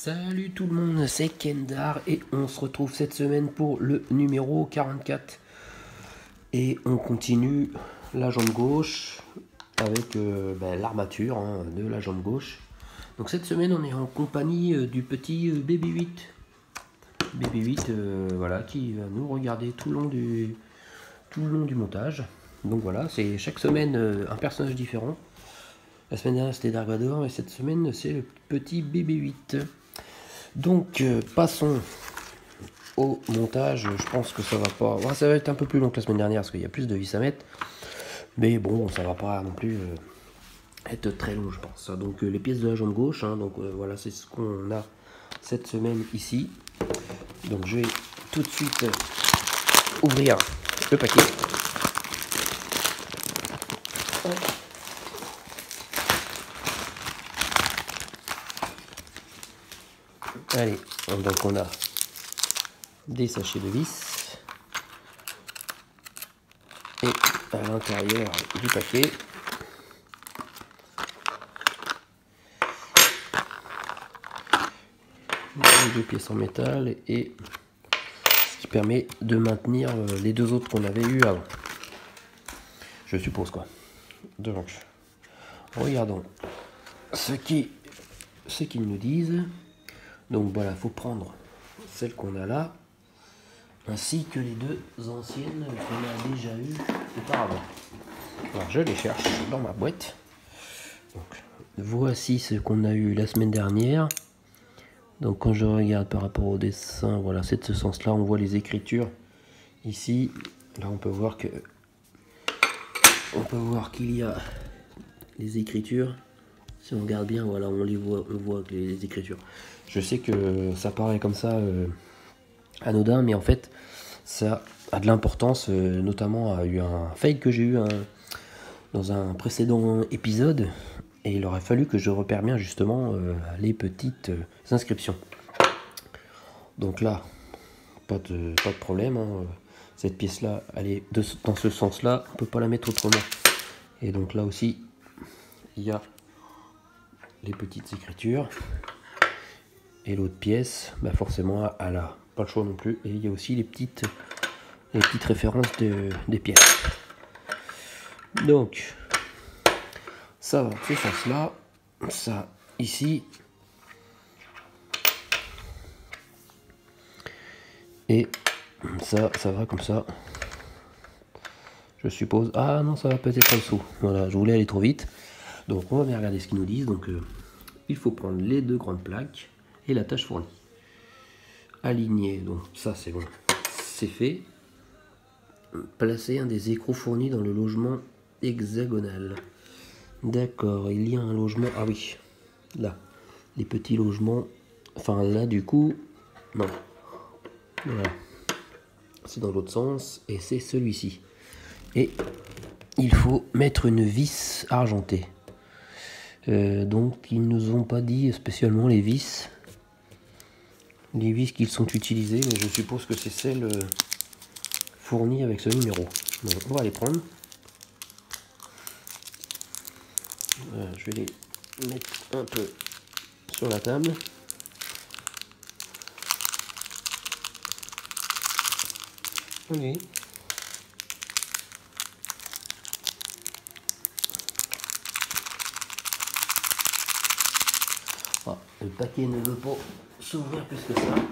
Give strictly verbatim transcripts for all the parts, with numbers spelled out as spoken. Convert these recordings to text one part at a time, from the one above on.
Salut tout le monde, c'est Kendar et on se retrouve cette semaine pour le numéro quarante-quatre. Et on continue la jambe gauche avec euh, ben, l'armature hein, de la jambe gauche. Donc cette semaine on est en compagnie euh, du petit euh, B B huit. B B huit euh, voilà, qui va nous regarder tout le long du, tout le long du montage. Donc voilà, c'est chaque semaine euh, un personnage différent. La semaine dernière c'était Dark Vador et cette semaine c'est le petit B B huit. Donc euh, passons au montage. Je pense que ça va pas, ouais, ça va être un peu plus long que la semaine dernière parce qu'il y a plus de vis à mettre, mais bon, ça va pas non plus euh, être très long, je pense. Donc euh, les pièces de la jambe gauche, hein, donc euh, voilà, c'est ce qu'on a cette semaine ici. Donc je vais tout de suite euh, ouvrir le paquet. Ouais. Allez, donc on a des sachets de vis et à l'intérieur du paquet deux pièces en métal et ce qui permet de maintenir les deux autres qu'on avait eu avant, je suppose quoi. Donc regardons ce qui ce qu'ils nous disent. Donc voilà, faut prendre celle qu'on a là ainsi que les deux anciennes qu'on a déjà eu auparavant. Alors je les cherche dans ma boîte. Donc voici ce qu'on a eu la semaine dernière. Donc quand je regarde par rapport au dessin, voilà, c'est de ce sens là, on voit les écritures ici. Là on peut voir que on peut voir qu'il y a les écritures. Si on regarde bien, voilà, on les voit, on voit que les écritures. Je sais que ça paraît comme ça euh, anodin, mais en fait ça a de l'importance, euh, notamment a eu un fail que j'ai eu un, dans un précédent épisode, et il aurait fallu que je repère bien justement euh, les petites euh, inscriptions. Donc là, pas de, pas de problème, hein. Cette pièce là, elle est de, dans ce sens là, on peut pas la mettre autrement. Et donc là aussi, il y a les petites écritures. Et l'autre pièce, bah forcément, elle a pas le choix non plus. Et il y a aussi les petites, les petites références de, des pièces. Donc, ça va dans ce sens là, ça ici. Et ça, ça va comme ça. Je suppose. Ah non, ça va peut-être en dessous. Voilà, je voulais aller trop vite. Donc on va bien regarder ce qu'ils nous disent. Donc euh, il faut prendre les deux grandes plaques et la tâche fournie. Aligner, donc ça c'est bon. C'est fait. Placer un des écrous fournis dans le logement hexagonal. D'accord, il y a un logement. Ah oui, là. Les petits logements. Enfin là du coup. Non. Voilà. C'est dans l'autre sens. Et c'est celui-ci. Et il faut mettre une vis argentée. Euh, donc ils nous ont pas dit spécialement les vis. Les vis qu'ils sont utilisées, mais je suppose que c'est celle euh, fournie avec ce numéro. Donc on va les prendre. Voilà, je vais les mettre un peu sur la table. Oui. Ah, le paquet ne veut pas s'ouvrir plus que ça.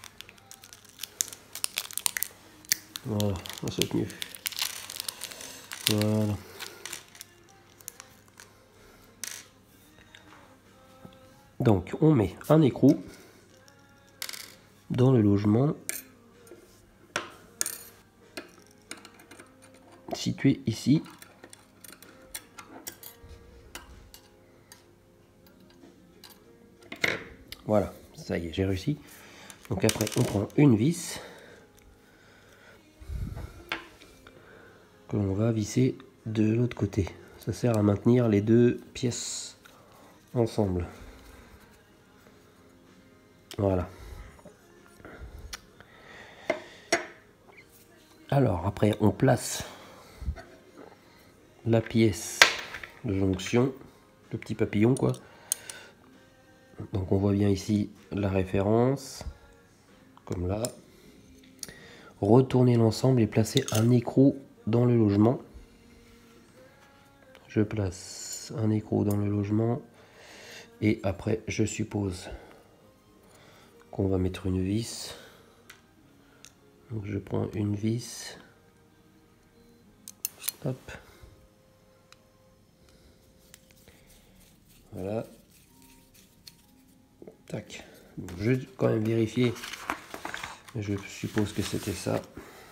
Voilà, c'est mieux. Voilà. Donc on met un écrou dans le logement situé ici. Voilà, ça y est, j'ai réussi. Donc après, on prend une vis que l'on va visser de l'autre côté. Ça sert à maintenir les deux pièces ensemble. Voilà. Alors après, on place la pièce de jonction, le petit papillon quoi, Donc on voit bien ici la référence, comme là. Retourner l'ensemble et placer un écrou dans le logement. Je place un écrou dans le logement et après je suppose qu'on va mettre une vis. Donc je prends une vis. Hop. Voilà. Tac. Bon, je vais quand même vérifier. Je suppose que c'était ça.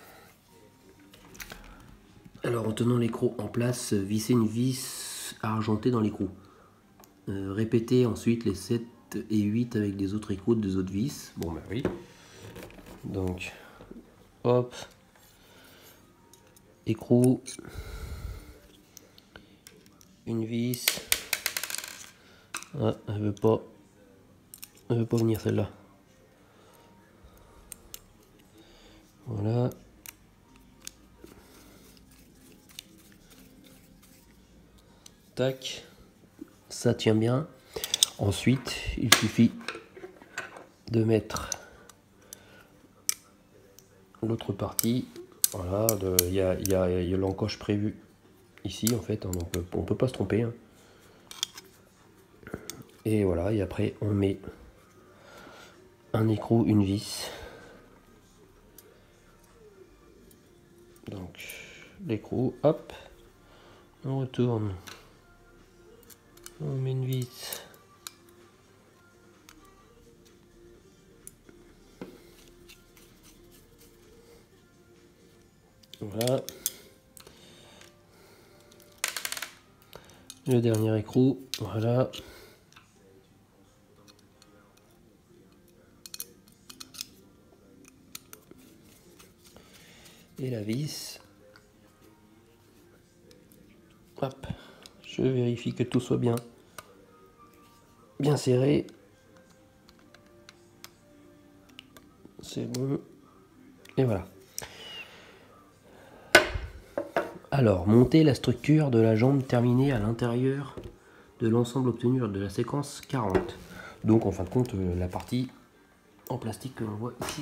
Alors en tenant l'écrou en place, vissez une vis argentée dans l'écrou. Euh, répétez ensuite les sept et huit avec des autres écrous, des autres vis. Bon bah oui. Donc, hop. Écrou. Une vis. Ah, elle veut pas. Elle veut pas venir celle-là. Voilà. Tac. Ça tient bien. Ensuite, il suffit de mettre l'autre partie. Voilà, il y a, y a, y a l'encoche prévue ici en fait, hein, donc on peut pas se tromper. Hein. Et voilà, et après on met un écrou, une vis. Donc l'écrou, hop, on retourne, on met une vis. Voilà. Le dernier écrou, voilà. Et la vis. Hop. Je vérifie que tout soit bien, bien serré. C'est bon. Et voilà. Alors, monter la structure de la jambe terminée à l'intérieur de l'ensemble obtenu de la séquence quarante. Donc, en fin de compte, la partie en plastique que l'on voit ici.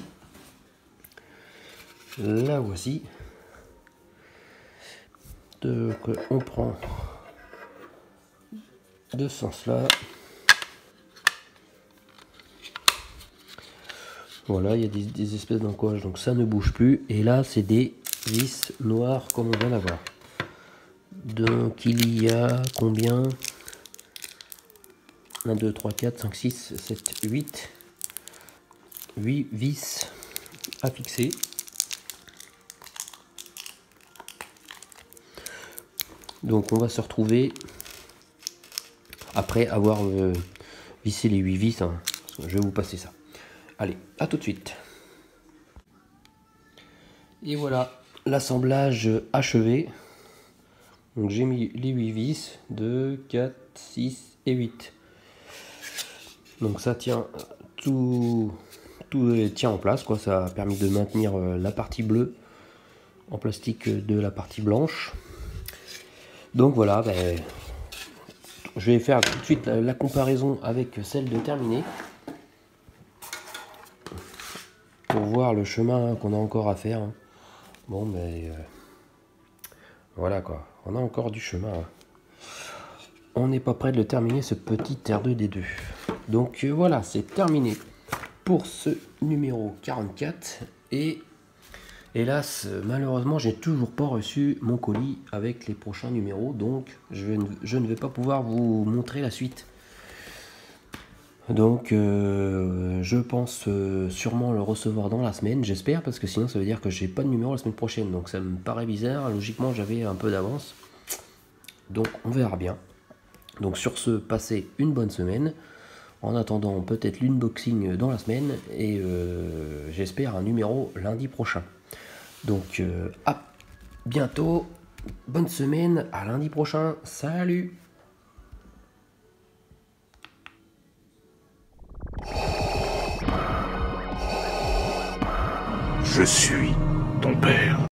La voici. Donc, on prend de ce sens-là. Voilà, il y a des, des espèces d'encoches, donc ça ne bouge plus. Et là, c'est des vis noires comme on vient d'avoir. Donc il y a combien? un, deux, trois, quatre, cinq, six, sept, huit. huit vis à fixer. Donc on va se retrouver après avoir euh, vissé les huit vis. Hein. Je vais vous passer ça. Allez, à tout de suite. Et voilà, l'assemblage achevé. Donc j'ai mis les huit vis, deux, quatre, six et huit. Donc ça tient tout, tout tient en place, quoi. Ça a permis de maintenir la partie bleue en plastique de la partie blanche. Donc voilà, ben, je vais faire tout de suite la, la comparaison avec celle de terminée pour voir le chemin qu'on a encore à faire. Bon, mais euh, voilà quoi, on a encore du chemin. On n'est pas prêt de le terminer, ce petit R deux D deux. Donc euh, voilà, c'est terminé pour ce numéro quarante-quatre. Et hélas, malheureusement, j'ai toujours pas reçu mon colis avec les prochains numéros. Donc je, ne, je ne vais pas pouvoir vous montrer la suite. Donc euh, je pense euh, sûrement le recevoir dans la semaine, j'espère, parce que sinon ça veut dire que j'ai pas de numéro la semaine prochaine. Donc ça me paraît bizarre, logiquement j'avais un peu d'avance. Donc on verra bien. Donc sur ce, passez une bonne semaine. En attendant peut-être l'unboxing dans la semaine. Et euh, j'espère un numéro lundi prochain. Donc euh, à bientôt. Bonne semaine, à lundi prochain. Salut! Je suis ton père.